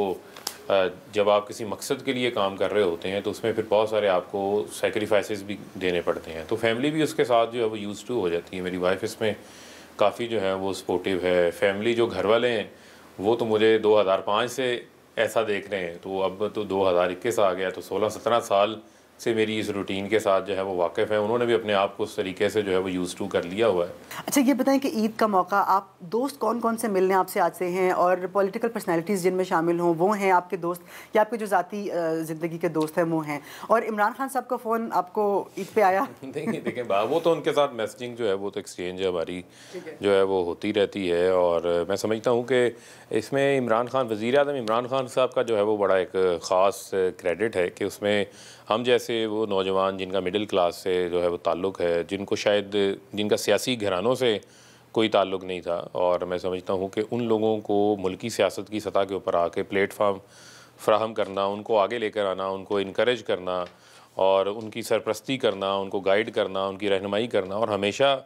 جب آپ کسی مقصد کے لیے کام کر رہے ہوتے ہیں تو اس میں پھر بہت سارے آپ کو سیکریفائسز بھی دینے پڑتے ہیں، تو فیملی بھی اس کے ساتھ جو ہے وہ یوز ٹو ہو جاتی ہے۔ میری وائف اس میں کافی جو ہے وہ سپورٹیو ہے۔ فیملی جو گھر والے ہیں وہ تو مجھے دو ہزار پانچ سے ایسا دیکھ رہے ہیں، تو اب تو دو ہزار اکیس آ گیا، تو سولہ سترہ سال سے میری اس روٹین کے ساتھ جو ہے وہ واقف ہیں، انہوں نے بھی اپنے آپ کو اس طریقے سے جو ہے وہ یوز ٹو کر لیا ہوا ہے۔ اچھا یہ بتائیں کہ عید کا موقع، آپ دوست کون کون سے ملنے آپ سے آج سے ہیں، اور پولیٹیکل پرسنالٹیز جن میں شامل ہوں وہ ہیں آپ کے دوست، یا آپ کے جو ذاتی زندگی کے دوست ہیں وہ ہیں؟ اور عمران خان صاحب کا فون آپ کو عید پہ آیا؟ دیکھیں دیکھیں وہ تو ان کے ساتھ میسیجنگ جو ہے وہ تو ایکسچینج ہماری جو ہے وہ ہوتی رہتی ہے، اور میں سمجھتا ہوں کہ اس میں عمران خان، وزیر اعظم عمران خان صاحب کا جو ہے وہ بڑا ایک خاص کریڈٹ ہے کہ اس میں ہم جیسے وہ نوجوان جن کا مڈل کلاس سے جو ہے وہ تعلق ہے، جن کو شاید جن کا سیاسی گھرانوں سے کوئی تعلق نہیں تھا، اور میں سمجھتا ہوں کہ ان لوگوں کو ملکی سیاست کی سطح کے اوپر آ کے پلیٹ فارم فراہم کرنا، ان کو آگے لے کر آنا، ان کو انکریج کرنا، اور ان کی سرپرستی کرنا، ان کو گائیڈ کرنا، ان کی رہنمائی کرنا، اور ہمیشہ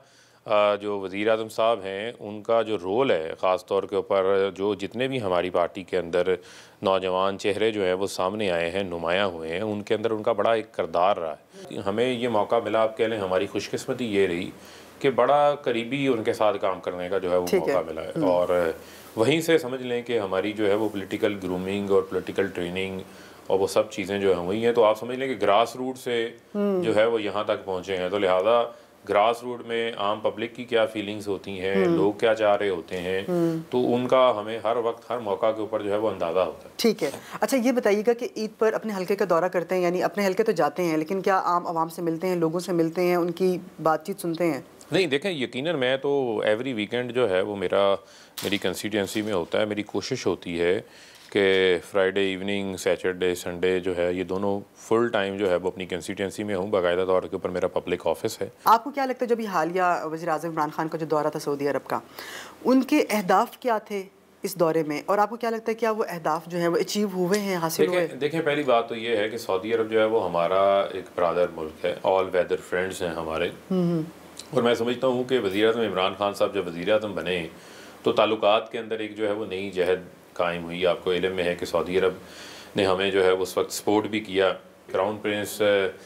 جو وزیر اعظم صاحب ہیں ان کا جو رول ہے خاص طور کے اوپر جو جتنے بھی ہماری پارٹی کے اندر نوجوان چہرے جو ہیں وہ سامنے آئے ہیں نمایاں ہوئے ہیں ان کے اندر ان کا بڑا ایک کردار رہا ہے. ہمیں یہ موقع ملا آپ کہہ لیں ہماری خوش قسمتی یہ رہی کہ بڑا قریبی ان کے ساتھ کام کرنے کا جو ہے وہ موقع ملا ہے اور وہیں سے سمجھ لیں کہ ہماری جو ہے وہ پولیٹیکل گرومنگ اور پولیٹیکل ٹریننگ اور وہ سب چیزیں جو ہیں ہوئی ہیں. تو آپ سمجھ لیں کہ گراس روٹ سے جو ہے وہ یہاں تک پہنچے ہیں. تو لہٰذا گراس روٹ میں عام پبلک کی کیا فیلنگز ہوتی ہیں, لوگ کیا چاہ رہے ہوتے ہیں, تو ان کا ہمیں ہر وقت ہر موقع کے اوپر جو ہے وہ اندازہ ہوتا ہے. ٹھیک ہے. اچھا یہ بتائیے گا کہ عید پر اپنے حلقے کا دورہ کرتے ہیں, یعنی اپنے حلقے تو جاتے ہیں لیکن کیا عام عوام سے ملتے ہیں, لوگوں سے ملتے ہیں, ان کی بات چیت سنتے ہیں؟ نہیں دیکھیں یقیناً میں تو ایوری ویکینڈ جو ہے وہ میرا میری کنسٹیٹوئنسی میں ہوتا ہے. میری کوشش ہوتی ہے کہ فرائیڈے ایوننگ, سیٹرڈے, سنڈے جو ہے یہ دونوں فل ٹائم جو ہے وہ اپنی کنسٹیٹوئنسی میں ہوں. باقاعدہ طور کے اوپر میرا پبلک آفس ہے. آپ کو کیا لگتا ہے جو بھی حالیہ وزیر اعظم عمران خان کا جو دورہ تھا سعودی عرب کا, ان کے اہداف کیا تھے اس دورے میں, اور آپ کو کیا لگتا ہے کیا وہ اہداف جو ہیں وہ اچیو ہوئے ہیں, حاصل ہوئے؟ دیکھیں پہلی بات تو یہ ہے کہ سعودی عرب جو ہے وہ ہمارا ایک برادر ملک ہے, آل ویدر فرینڈز ہیں ہمارے, اور میں سمجھتا ہوں کہ وزیر اعظم عمران خان صاحب جب وزیر اعظم بنے تو تعلقات کے اندر ایک جو ہے وہ نئی جہد قائم ہوئی. آپ کو علم میں ہے کہ سعودی عرب نے ہمیں جو ہے اس وقت سپورٹ بھی کیا. Crown prince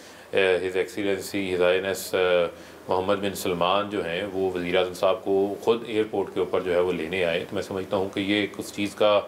his excellency his highness Mohammed bin Salman جو ہیں وہ وزیر اعظم صاحب کو خود ایئرپورٹ کے اوپر جو ہے وہ لینے آئے. تو میں سمجھتا ہوں کہ یہ ایک اس چیز کا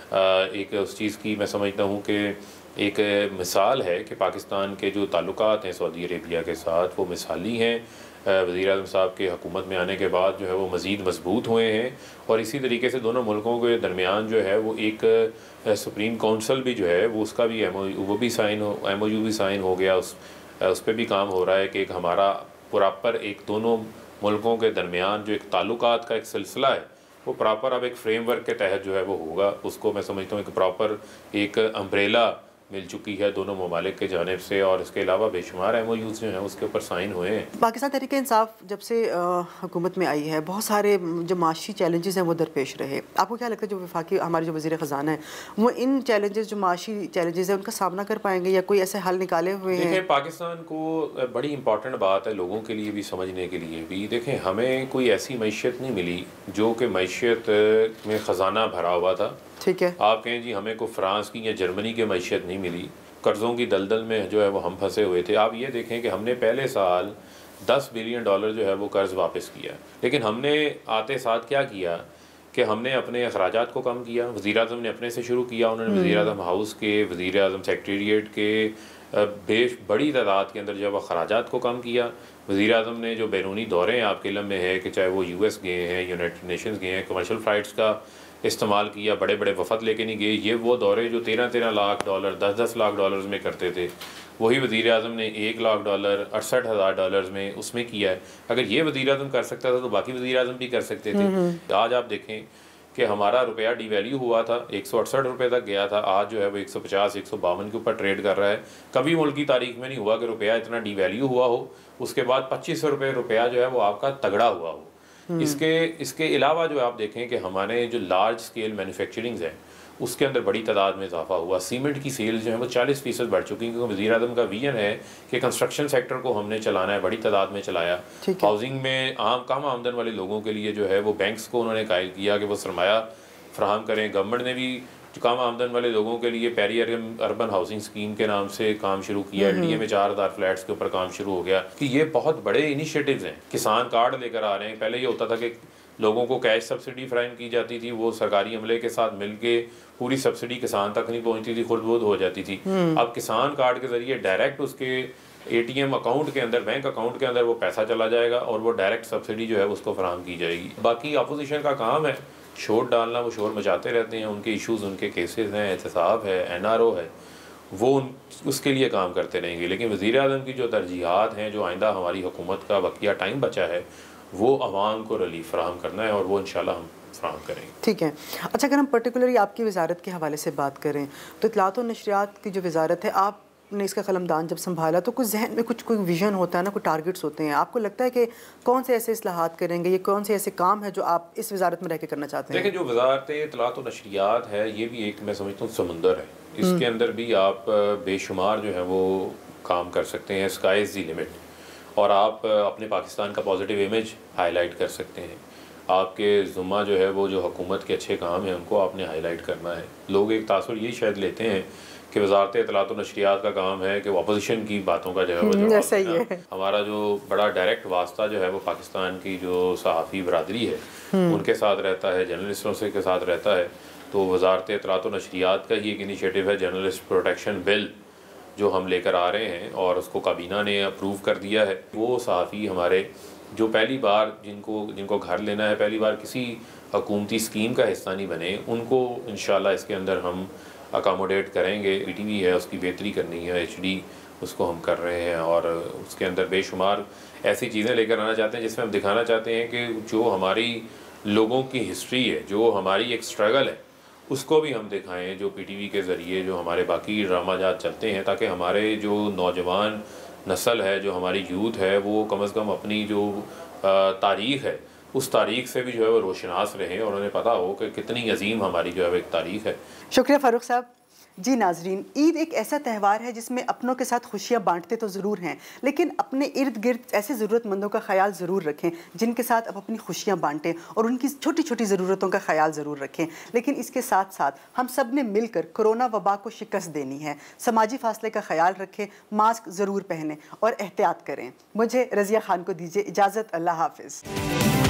ایک اس چیز کی میں سمجھتا ہوں کہ ایک مثال ہے کہ پاکستان کے جو تعلقات ہیں سعودی عربیہ کے ساتھ وہ مثالی ہیں. وزیر اعظم صاحب کے حکومت میں آنے کے بعد جو ہے وہ مزید مضبوط ہوئے ہیں, اور اسی طریقے سے دونوں ملکوں کے درمیان جو ہے وہ ایک سپریم کونسل بھی جو ہے وہ اس کا بھی ایم او وہ بھی سائن ہو ایم او یو بھی سائن ہو گیا. اس اس پہ بھی کام ہو رہا ہے کہ ایک ہمارا پراپر ایک دونوں ملکوں کے درمیان جو ایک تعلقات کا ایک سلسلہ ہے وہ پراپر اب ایک فریم ورک کے تحت جو ہے وہ ہوگا. اس کو میں سمجھتا ہوں ایک پراپر ایک امبریلا مل چکی ہے دونوں ممالک کے جانب سے, اور اس کے علاوہ بے شمار ایم او یوز جو ہیں اس کے اوپر سائن ہوئے ہیں. پاکستان تحریک انصاف جب سے حکومت میں آئی ہے بہت سارے جو معاشی چیلنجز ہیں وہ درپیش رہے. آپ کو کیا لگتا ہے جو وفاقی ہمارے جو وزیر خزانہ ہیں وہ ان چیلنجز جو معاشی چیلنجز ہیں ان کا سامنا کر پائیں گے, یا کوئی ایسے حل نکالے ہوئے ہیں؟ دیکھیں پاکستان کو بڑی امپورٹنٹ بات ہے لوگوں کے لیے بھی سمجھنے کے لیے بھی. دیکھیں ہمیں کوئی ایسی معیشت نہیں ملی جو کہ معیشت میں خزانہ بھرا ہوا تھا. ٹھیک ہے. آپ کہیں جی ہمیں کوئی فرانس کی یا جرمنی کی معیشت نہیں ملی, قرضوں کی دلدل میں جو ہے وہ ہم پھنسے ہوئے تھے. آپ یہ دیکھیں کہ ہم نے پہلے سال دس بلین ڈالر جو ہے وہ قرض واپس کیا, لیکن ہم نے آتے ساتھ کیا کیا کہ ہم نے اپنے اخراجات کو کم کیا. وزیر اعظم نے اپنے سے شروع کیا, انہوں نے وزیر اعظم ہاؤس کے, وزیر اعظم سیکریٹریٹ کے بے بڑی تعداد کے اندر جو ہے وہ اخراجات کو کم کیا. وزیر اعظم نے جو بیرونی دورے ہیں آپ کے علم میں ہے کہ چاہے وہ یو ایس گئے ہیں, یونائٹڈ نیشنز گئے ہیں, کمرشل فلائٹس کا استعمال کیا, بڑے بڑے وفد لے کے نہیں گئے. یہ وہ دورے جو تیرہ تیرہ لاکھ ڈالر دس دس لاکھ ڈالرز میں کرتے تھے وہی وزیر اعظم نے ایک لاکھ ڈالر اڑسٹھ ہزار ڈالرز میں اس میں کیا ہے. اگر یہ وزیر اعظم کر سکتا تھا تو باقی وزیر اعظم بھی کر سکتے تھے. آج آپ دیکھیں کہ ہمارا روپیہ ڈی ویلیو ہوا تھا, ایک سو اڑسٹھ روپے تک گیا تھا, آج جو ہے وہ ایک سو پچاس ایک سو باون کے اوپر ٹریڈ کر رہا ہے. کبھی ملک کی تاریخ میں نہیں ہوا کہ روپیہ اتنا ڈی ویلیو ہوا ہو, اس کے بعد پچیس سو روپے روپیہ جو ہے وہ آپ کا تگڑا ہوا ہو. اس کے اس کے علاوہ جو آپ دیکھیں کہ ہمارے جو لارج اسکیل مینوفیکچرنگز ہیں اس کے اندر بڑی تعداد میں اضافہ ہوا. سیمنٹ کی سیلز جو ہیں وہ چالیس فیصد بڑھ چکی ہیں, کیونکہ وزیر اعظم کا ویژن ہے کہ کنسٹرکشن سیکٹر کو ہم نے چلانا ہے, بڑی تعداد میں چلایا. ہاؤسنگ میں عام کم آمدن والے لوگوں کے لیے جو ہے وہ بینکس کو انہوں نے قائل کیا کہ وہ سرمایہ فراہم کریں. گورنمنٹ نے بھی جو کم آمدن والے لوگوں کے لیے پیری اربن ہاؤسنگ اسکیم کے نام سے کام شروع کیا. ایل ڈی اے میں چار ہزار فلیٹس کے اوپر کام شروع ہو گیا. کہ یہ بہت بڑے انیشیٹوز ہیں. کسان کارڈ لے کر آ رہے ہیں. پہلے یہ ہوتا تھا کہ لوگوں کو کیش سبسڈی فراہم کی جاتی تھی, وہ سرکاری عملے کے ساتھ مل کے پوری سبسڈی کسان تک نہیں پہنچتی تھی, خود بخود ہو جاتی تھی. اب کسان کارڈ کے ذریعے ڈائریکٹ اس کے اے ٹی ایم اکاؤنٹ کے اندر, بینک اکاؤنٹ کے اندر وہ پیسہ چلا جائے گا اور وہ ڈائریکٹ سبسڈی جو ہے اس کو فراہم کی جائے گی. باقی اپوزیشن کا کام ہے شور ڈالنا, وہ شور مچاتے رہتے ہیں, ان کے ایشوز, ان کے کیسز ہیں, احتساب ہے, این آر او ہے, وہ اس کے لیے کام کرتے رہیں گے. لیکن وزیر اعظم کی جو ترجیحات ہیں, جو آئندہ ہماری حکومت کا بقیہ ٹائم بچا ہے, وہ عوام کو ریلیف فراہم کرنا ہے, اور وہ انشاءاللہ ہم فراہم کریں گے. ٹھیک ہے. اچھا اگر ہم پرٹیکولرلی آپ کی وزارت کے حوالے سے بات کریں تو اطلاعات و نشریات کی جو وزارت ہے, آپ نے اس کا قلمدان جب سنبھالا تو کچھ ذہن میں کچھ کوئی ویژن ہوتا ہے نا, کوئی ٹارگٹس ہوتے ہیں. آپ کو لگتا ہے کہ کون سے ایسے اصلاحات کریں گے, یہ کون سے ایسے کام ہے جو آپ اس وزارت میں رہ کے کرنا چاہتے ہیں؟ دیکھیں جو وزارت اطلاعات و نشریات ہے یہ بھی ایک میں سمجھتا ہوں سمندر ہے. اس کے اندر بھی آپ بے شمار جو ہے وہ کام کر سکتے ہیں. Sky is the limit. اور آپ اپنے پاکستان کا پازیٹیو امیج ہائی لائٹ کر سکتے ہیں. آپ کے ذمہ جو ہے وہ جو حکومت کے اچھے کام ہیں ان کو آپ نے ہائی لائٹ کرنا ہے. لوگ ایک تاثر یہی شاید لیتے ہیں کہ وزارت اطلاعات و نشریات کا کام ہے کہ وہ اپوزیشن کی باتوں کا جو ہے وہ جواب دینا. ہمارا جو بڑا ڈائریکٹ واسطہ جو ہے وہ پاکستان کی جو صحافی برادری ہے ان کے ساتھ رہتا ہے, جرنلسٹوں سے کے ساتھ رہتا ہے. تو وزارت اطلاعات و نشریات کا ہی ایک انیشیٹو ہے جرنلسٹ پروٹیکشن بل جو ہم لے کر آ رہے ہیں اور اس کو کابینہ نے اپروو کر دیا ہے. وہ صحافی ہمارے جو پہلی بار جن کو جن کو گھر لینا ہے, پہلی بار کسی حکومتی اسکیم کا حصہ نہیں بنے, ان کو انشاءاللہ اس کے اندر ہم اکاموڈیٹ کریں گے. پی ٹی وی ہے اس کی بہتری کرنی ہے, ایچ ڈی اس کو ہم کر رہے ہیں اور اس کے اندر بے شمار ایسی چیزیں لے کر آنا چاہتے ہیں جس میں ہم دکھانا چاہتے ہیں کہ جو ہماری لوگوں کی ہسٹری ہے, جو ہماری ایک اسٹرگل ہے, اس کو بھی ہم دکھائیں جو پی ٹی وی کے ذریعے جو ہمارے باقی ڈرامہ جات چلتے ہیں, تاکہ ہمارے جو نوجوان نسل ہے, جو ہماری یوتھ ہے, وہ کم از کم اپنی جو تاریخ ہے اس تاریخ سے بھی جو ہے وہ روشناس رہیں اور انہیں پتہ ہو کہ کتنی عظیم ہماری جو ہے وہ ایک تاریخ ہے. شکریہ فاروق صاحب. جی ناظرین, عید ایک ایسا تہوار ہے جس میں اپنوں کے ساتھ خوشیاں بانٹتے تو ضرور ہیں, لیکن اپنے ارد گرد ایسے ضرورت مندوں کا خیال ضرور رکھیں جن کے ساتھ آپ اپنی خوشیاں بانٹیں اور ان کی چھوٹی چھوٹی ضرورتوں کا خیال ضرور رکھیں. لیکن اس کے ساتھ ساتھ ہم سب نے مل کر کرونا وبا کو شکست دینی ہے. سماجی فاصلے کا خیال رکھیں, ماسک ضرور پہنیں اور احتیاط کریں. مجھے رضیہ خان کو دیجیے اجازت. اللہ حافظ.